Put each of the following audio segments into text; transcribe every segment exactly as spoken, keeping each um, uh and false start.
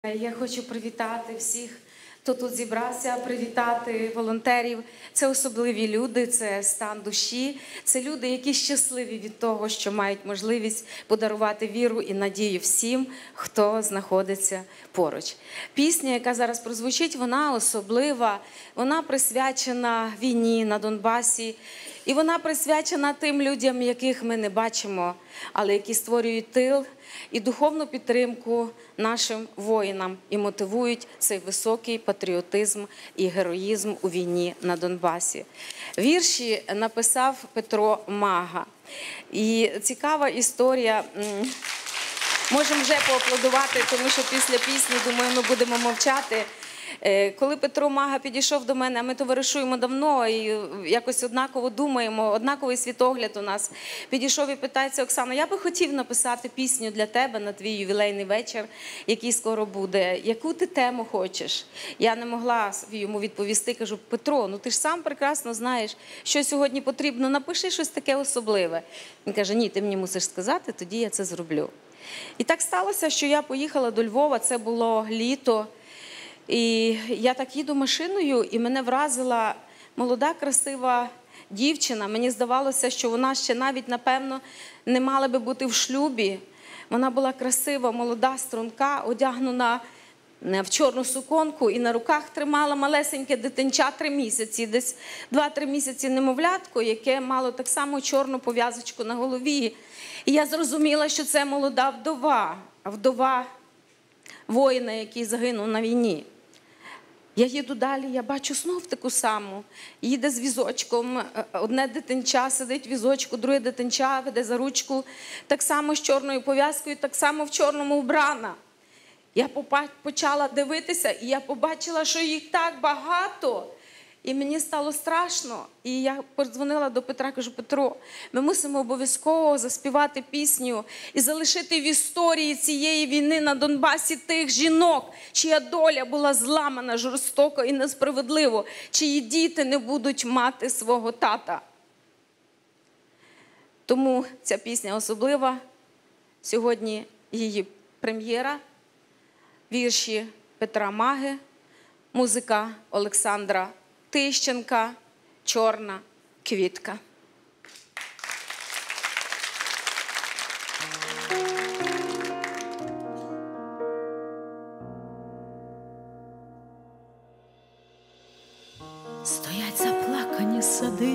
Я хочу привітати всіх, хто тут зібрався, привітати волонтерів. Це особливі люди, це стан душі, це люди, які щасливі від того, що мають можливість подарувати віру і надію всім, хто знаходиться поруч. Пісня, яка зараз прозвучить, вона особлива, вона присвячена війні на Донбасі. І вона присвячена тим людям, яких ми не бачимо, але які створюють тил і духовну підтримку нашим воїнам і мотивують цей високий патріотизм і героїзм у війні на Донбасі. Вірші написав Петро Мага. І цікава історія. Можемо вже поаплодувати, тому що після пісні, думаю, ми будемо мовчати. Коли Петро Мага підійшов до мене, а ми товаришуємо давно і якось однаково думаємо, однаковий світогляд у нас, підійшов і питається: Оксана, я би хотів написати пісню для тебе на твій ювілейний вечір, який скоро буде. Яку ти тему хочеш? Я не могла йому відповісти, кажу: Петро, ну ти ж сам прекрасно знаєш, що сьогодні потрібно, напиши щось таке особливе. Він каже: ні, ти мені мусиш сказати, тоді я це зроблю. І так сталося, що я поїхала до Львова, це було літо. І я так їду машиною, і мене вразила молода, красива дівчина. Мені здавалося, що вона ще навіть, напевно, не мала би бути в шлюбі. Вона була красива, молода, струнка, одягнена в чорну суконку і на руках тримала малесеньке дитинча три місяці. Десь два-три місяці немовлятко, яке мало так само чорну пов'язочку на голові. І я зрозуміла, що це молода вдова, вдова воїна, який загинув на війні. Я їду далі, я бачу знов таку саму. Їде з візочком, одне дитинча сидить в візочку, друге дитинча веде за ручку, так само з чорною пов'язкою, так само в чорному вбрана. Я почала дивитися, і я побачила, що їх так багато. І мені стало страшно. І я подзвонила до Петра, кажу: Петро, ми мусимо обов'язково заспівати пісню і залишити в історії цієї війни на Донбасі тих жінок, чия доля була зламана жорстоко і несправедливо, чиї діти не будуть мати свого тата. Тому ця пісня особлива. Сьогодні її прем'єра. Вірші Петра Маги, музика Олександра Тищенка, «Чорна квітка». Стоять заплакані сади,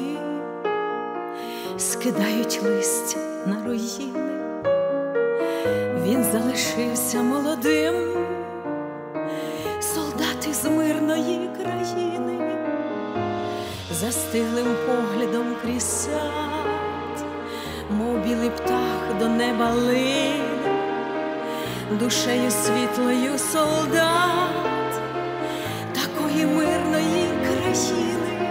скидають листя на руїни. Він залишився молодим, солдат із мирної країни. Застиглим поглядом крізь сад, мов білий птах до неба лине, душею світлою солдат такої мирної країни.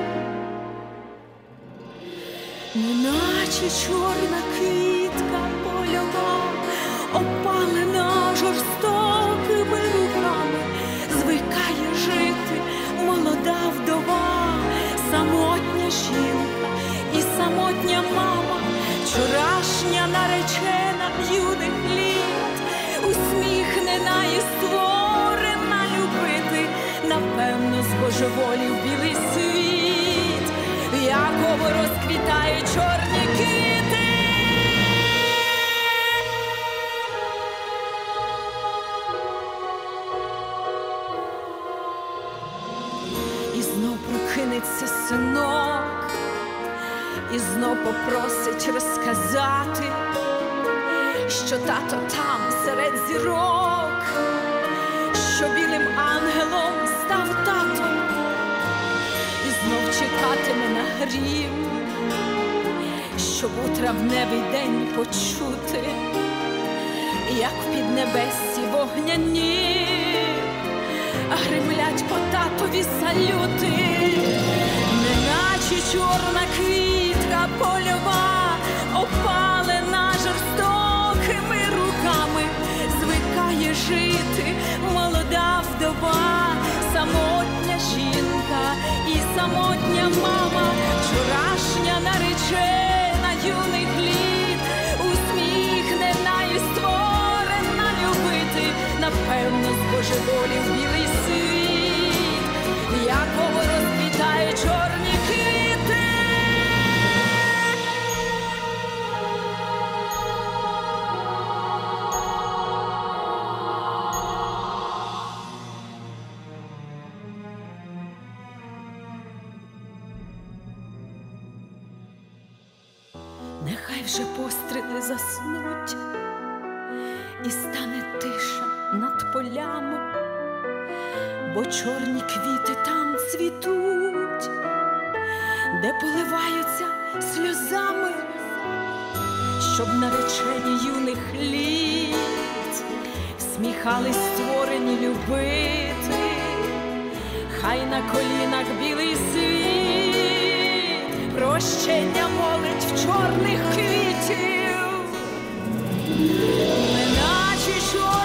Неначе чорна квітка польова, опалена жорстокими руками, звикає жити молода вдова, самотня жінка і самотня мама, вчорашня наречена юних літ, усміхнена і створена любити, напевно, збожеволів білий світ, в якому розквітають чорні квіти. І знов прокинеться синок, і знов попросить розказати, що тато там серед зірок, що білим ангелом став татом, і знов чекатиме на грім, щоб у травневий день почути, як в піднебесі вогняні гримлять по татові салюти. Неначе чорна квітка польова, опалена жорстокими руками, звикає жити молода вдова, самотня жінка і самотня мама, вчорашня наречена юних літ, усміхнена і створена любити, напевно, певно збожеволів білий світ, якого розквітає чорні квіти. Нехай вже постріли заснуть, і стане тиша над полями, бо чорні квіти там цвітуть, де поливаються сльозами, щоб наречені юних літ сміхались створені любити. Хай на колінах білий світ прощення молить в чорних квітів, неначе чорні